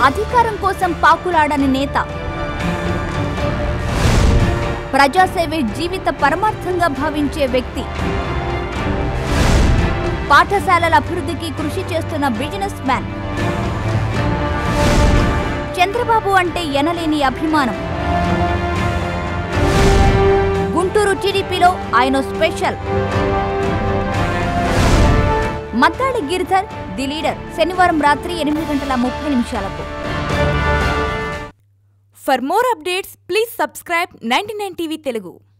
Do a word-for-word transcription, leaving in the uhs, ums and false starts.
అధికారం కోసం పాకులాడని నేత, ప్రజాసేవే జీవిత పరమార్థంగా భావించే వ్యక్తి, పాఠశాలల అభివృద్ధికి కృషి చేస్తున్న బిజినెస్ మ్యాన్. చంద్రబాబు అంటే ఎనలేని అభిమానం. గుంటూరు టీడీపీలో ఆయన special. Maddali Giridhar the leader శనివారం రాత్రి ఎనిమిది గంటల ముప్పై నిమిషాలకు. For more updates, please subscribe ninety-nine T V Telugu.